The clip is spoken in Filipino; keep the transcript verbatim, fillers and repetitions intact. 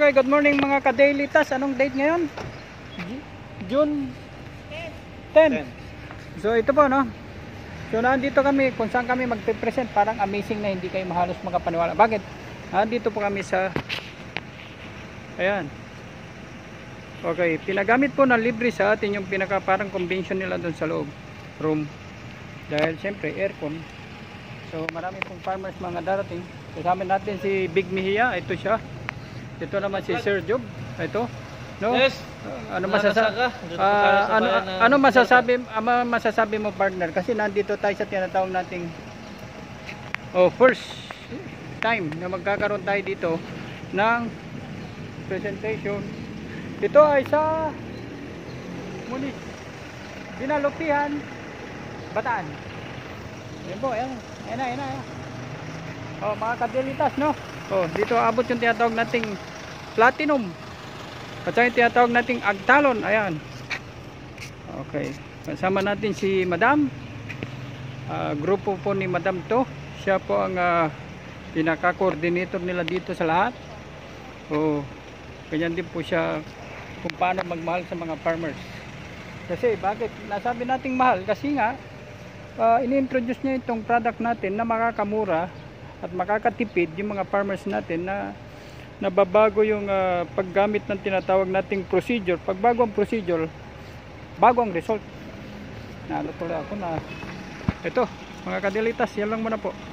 Okay, good morning mga ka-daily task. Anong date ngayon? Ju- June ten. So ito po, no? So nandito kami kung saan kami magpe-present. Parang amazing na, hindi kayo mahalos makapaniwala. Bakit? Nandito po kami sa ayan. Okay, pinagamit po na libre sa atin yung pinaka parang convention nila doon sa loob room. Dahil siyempre aircon. So marami pong farmers mga darating. Kasama natin si Big Mejia, ito siya. Ito naman si Sir Job, ito. No? Yes. Uh, ano masasabi? Uh, ano, ano masasabi, ano masasabi mo, partner? Kasi nandito tayo sa tinatawag nating oh, first time na magkakaroon tayo dito ng presentation. Ito ay sa Munis, Binalupihan, Bataan. Ayan po, ayan. Ayan na, ayan na, ayan. Oh, mga kadilitas, no? Oh, dito abot yung tinatawag nating platinum. At saka yung tinatawag nating agtalon. Ayan. Okay. Kasama natin si Madam. Uh, grupo po ni Madam to. Siya po ang uh, pinaka-coordinator nila dito sa lahat. Oh, ganyan din po siya kung paano magmahal sa mga farmers. Kasi bakit nasabi nating mahal? Kasi nga uh, ini-introduce niya itong product natin na makakamura at makakatipid yung mga farmers natin na nababago yung uh, paggamit ng tinatawag nating procedure. Pag bago ang procedure, bago ang result. Naano tuloy ako na ito, mga kadilitas, yan lang muna po.